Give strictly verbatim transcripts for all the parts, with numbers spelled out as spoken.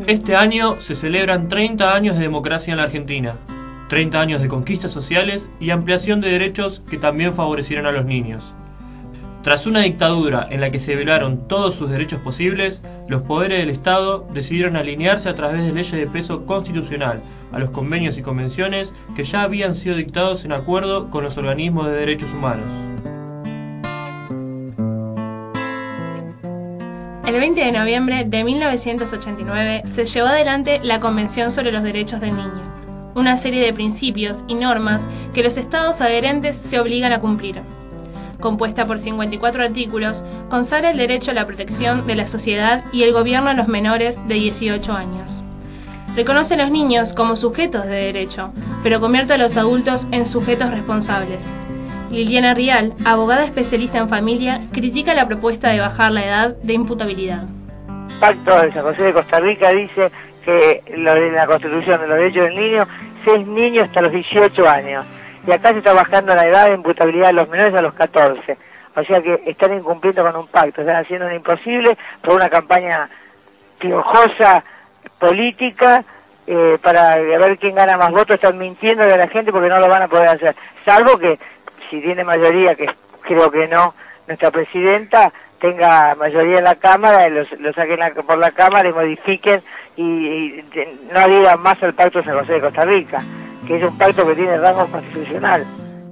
Este año se celebran treinta años de democracia en la Argentina, treinta años de conquistas sociales y ampliación de derechos que también favorecieron a los niños. Tras una dictadura en la que se violaron todos sus derechos posibles, los poderes del Estado decidieron alinearse a través de leyes de peso constitucional a los convenios y convenciones que ya habían sido dictados en acuerdo con los organismos de derechos humanos. El veinte de noviembre de mil novecientos ochenta y nueve se llevó adelante la Convención sobre los Derechos del Niño, una serie de principios y normas que los estados adherentes se obligan a cumplir. Compuesta por cincuenta y cuatro artículos, consagra el derecho a la protección de la sociedad y el gobierno a los menores de dieciocho años. Reconoce a los niños como sujetos de derecho, pero convierte a los adultos en sujetos responsables. Liliana Rial, abogada especialista en familia, critica la propuesta de bajar la edad de imputabilidad. El Pacto de San José de Costa Rica dice que lo de la Constitución de los Derechos del Niño es niño hasta los dieciocho años. Y acá se está bajando la edad de imputabilidad de los menores a los catorce. O sea que están incumpliendo con un pacto, están haciendo lo imposible por una campaña piojosa, política, eh, para ver quién gana más votos. Están mintiendo a la gente porque no lo van a poder hacer. Salvo que, si tiene mayoría, que creo que no, nuestra presidenta tenga mayoría en la Cámara, y lo, lo saquen la, por la Cámara y modifiquen y, y no adhieran más al Pacto de San José de Costa Rica, que es un pacto que tiene rango constitucional.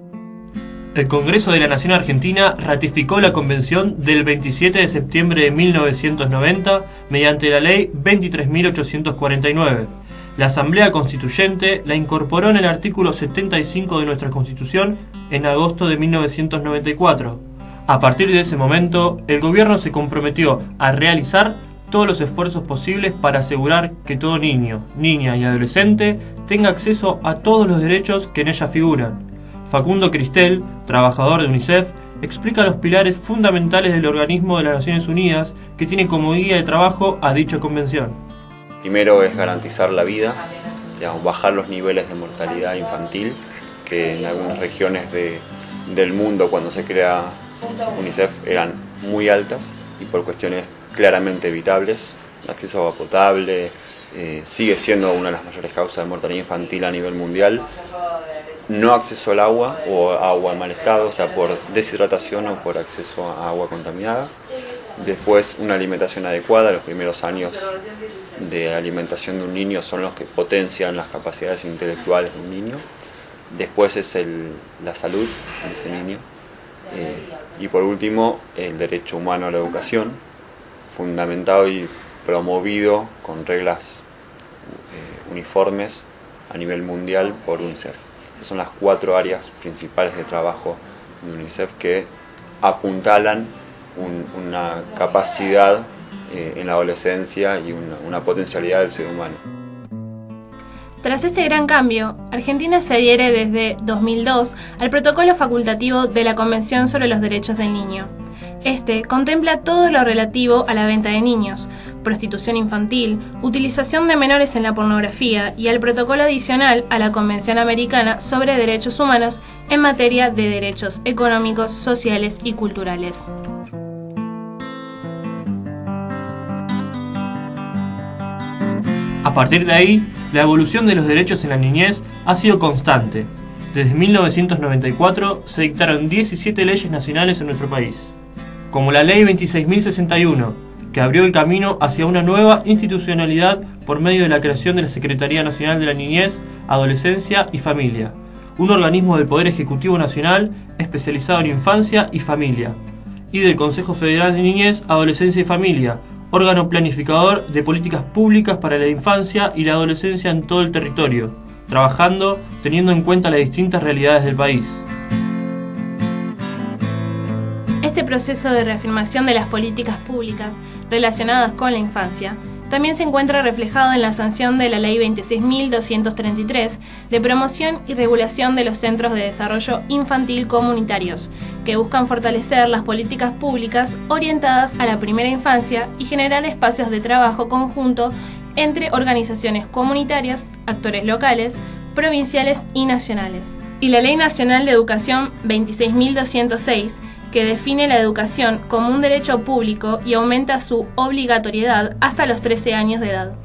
El Congreso de la Nación Argentina ratificó la Convención del veintisiete de septiembre de mil novecientos noventa mediante la Ley veintitrés mil ochocientos cuarenta y nueve. La Asamblea Constituyente la incorporó en el artículo setenta y cinco de nuestra Constitución en agosto de mil novecientos noventa y cuatro. A partir de ese momento, el gobierno se comprometió a realizar todos los esfuerzos posibles para asegurar que todo niño, niña y adolescente tenga acceso a todos los derechos que en ella figuran. Facundo Cristel, trabajador de UNICEF, explica los pilares fundamentales del organismo de las Naciones Unidas que tiene como guía de trabajo a dicha convención. Primero es garantizar la vida, digamos, bajar los niveles de mortalidad infantil, que en algunas regiones de, del mundo cuando se crea UNICEF eran muy altas y por cuestiones claramente evitables. Acceso a agua potable eh, sigue siendo una de las mayores causas de mortalidad infantil a nivel mundial. No acceso al agua o agua en mal estado, o sea, por deshidratación o por acceso a agua contaminada. Después, una alimentación adecuada. Los primeros años de alimentación de un niño son los que potencian las capacidades intelectuales de un niño. Después es el, la salud de ese niño. Eh, y por último, el derecho humano a la educación, fundamentado y promovido con reglas eh, uniformes a nivel mundial por UNICEF. Esas son las cuatro áreas principales de trabajo de UNICEF que apuntalan un, una capacidad eh, en la adolescencia y una, una potencialidad del ser humano. Tras este gran cambio, Argentina se adhiere desde dos mil dos al protocolo facultativo de la Convención sobre los Derechos del Niño. Este contempla todo lo relativo a la venta de niños, prostitución infantil, utilización de menores en la pornografía y al protocolo adicional a la Convención Americana sobre Derechos Humanos en materia de derechos económicos, sociales y culturales. A partir de ahí, la evolución de los derechos en la niñez ha sido constante. Desde mil novecientos noventa y cuatro se dictaron diecisiete leyes nacionales en nuestro país, como la Ley veintiséis mil sesenta y uno, que abrió el camino hacia una nueva institucionalidad por medio de la creación de la Secretaría Nacional de la Niñez, Adolescencia y Familia, un organismo del Poder Ejecutivo Nacional especializado en infancia y familia, y del Consejo Federal de Niñez, Adolescencia y Familia, órgano planificador de políticas públicas para la infancia y la adolescencia en todo el territorio, trabajando teniendo en cuenta las distintas realidades del país. Este proceso de reafirmación de las políticas públicas relacionadas con la infancia también se encuentra reflejado en la sanción de la Ley veintiséis mil doscientos treinta y tres de promoción y regulación de los centros de desarrollo infantil comunitarios, que buscan fortalecer las políticas públicas orientadas a la primera infancia y generar espacios de trabajo conjunto entre organizaciones comunitarias, actores locales, provinciales y nacionales. Y la Ley Nacional de Educación veintiséis mil doscientos seis, que define la educación como un derecho público y aumenta su obligatoriedad hasta los trece años de edad,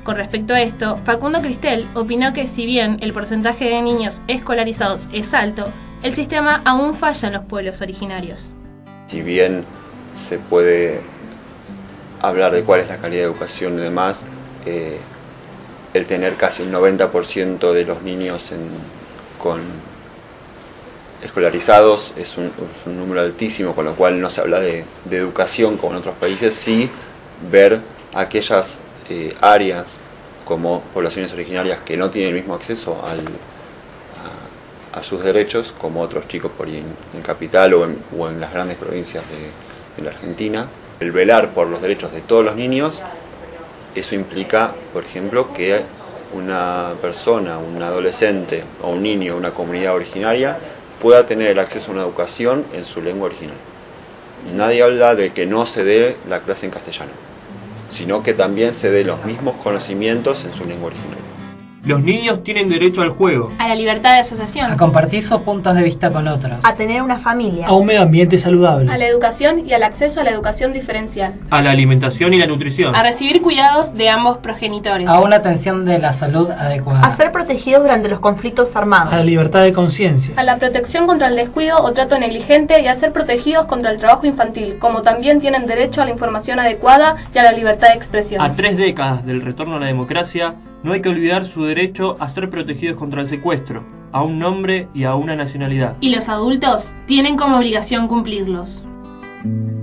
Con respecto a esto, Facundo Cristel opinó que si bien el porcentaje de niños escolarizados es alto, el sistema aún falla en los pueblos originarios. Si bien se puede hablar de cuál es la calidad de educación y demás, eh, el tener casi el noventa por ciento de los niños en, con escolarizados es un, es un número altísimo, con lo cual no se habla de, de educación como en otros países, sí ver aquellas eh, áreas como poblaciones originarias que no tienen el mismo acceso al, a, a sus derechos como otros chicos por ahí en, en Capital o en, o en las grandes provincias de, de la Argentina. El velar por los derechos de todos los niños, eso implica, por ejemplo, que una persona, un adolescente o un niño de una comunidad originaria pueda tener el acceso a una educación en su lengua original. Nadie habla de que no se dé la clase en castellano, sino que también se dé los mismos conocimientos en su lengua original. Los niños tienen derecho al juego, A la libertad de asociación, a compartir sus puntos de vista con otros, a tener una familia, a un medio ambiente saludable, a la educación y al acceso a la educación diferencial, a la alimentación y la nutrición, a recibir cuidados de ambos progenitores, a una atención de la salud adecuada, a ser protegidos durante los conflictos armados, a la libertad de conciencia, a la protección contra el descuido o trato negligente y a ser protegidos contra el trabajo infantil, como también tienen derecho a la información adecuada y a la libertad de expresión. A tres décadas del retorno a la democracia, no hay que olvidar su derecho a ser protegidos contra el secuestro, a un nombre y a una nacionalidad. y los adultos tienen como obligación cumplirlos.